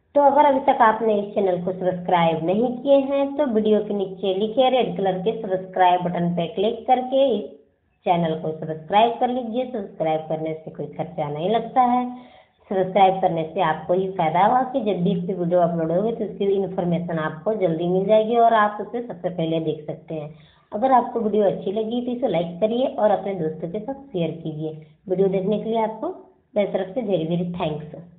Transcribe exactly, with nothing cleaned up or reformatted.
तो अगर अभी तक आपने इस चैनल को सब्सक्राइब नहीं किए हैं तो वीडियो के नीचे लिखे रेड कलर के सब्सक्राइब बटन पर क्लिक करके इस चैनल को सब्सक्राइब कर लीजिए। सब्सक्राइब करने से कोई खर्चा नहीं लगता है। सब्सक्राइब करने से आपको ही फायदा होगा कि जब भी कोई वीडियो अपलोड होगी तो उसकी इन्फॉर्मेशन आपको जल्दी मिल जाएगी और आप उसे सबसे पहले देख सकते हैं। अगर आपको वीडियो अच्छी लगी तो इसे लाइक करिए और अपने दोस्तों के साथ शेयर कीजिए। वीडियो देखने के लिए आपको मेरी तरफ से वेरी वेरी थैंक्स।